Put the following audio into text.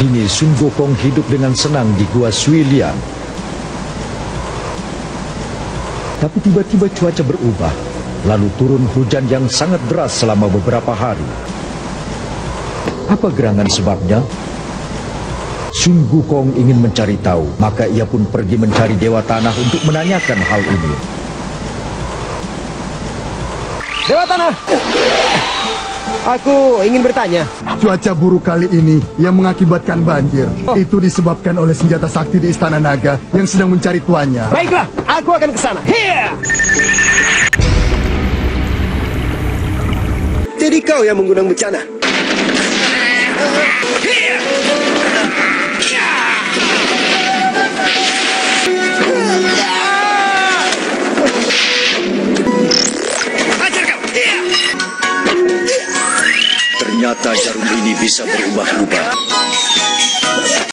Kini Sun Gokong hidup dengan senang di Gua Suiliang. Tapi tiba-tiba cuaca berubah, lalu turun hujan yang sangat deras selama beberapa hari. Apa gerangan sebabnya? Sun Gokong ingin mencari tahu, maka ia pun pergi mencari Dewa Tanah untuk menanyakan hal ini. Dewa Tanah, aku ingin bertanya. Cuaca buruk kali ini yang mengakibatkan banjir. Itu disebabkan oleh senjata sakti di Istana Naga yang sedang mencari tuannya. Baiklah, aku akan ke sana. Hiya! Jadi kau yang mengundang bencana? Ternyata jarum ini bisa berubah-ubah.